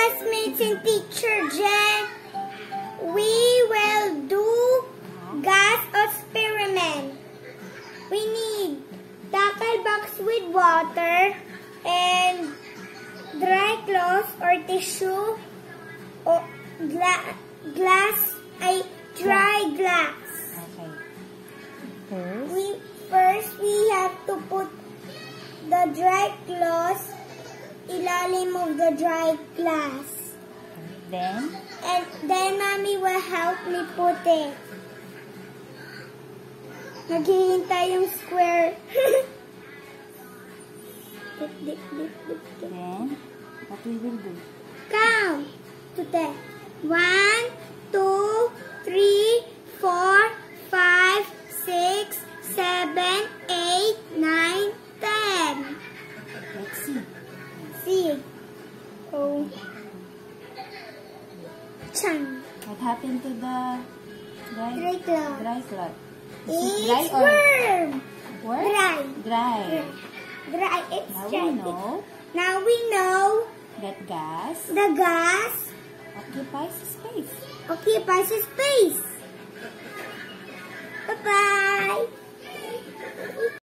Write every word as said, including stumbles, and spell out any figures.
classmates and teacher Jen, we will do gas experiment. We need tackle box with water and dry cloth or tissue or gla glass, ay dry glass. Okay. First, We first we have to put the dry cloth ilalim of the dry glass. then, And then mommy will help me put it. Naghihintay yung square. dip, dip, dip, dip, dip. then, what we will do? Count to ten. One, two, three, four, five, six, seven, eight, nine, ten. Let's see. See. Oh. Chang. What happened to the dry, Dry cloth. dry cloth? Is it dry It's or warm. what? Dry. Dry. Dry. It's Now dry. we know Now we know that gas the gas occupies space. occupies space. Bye-bye.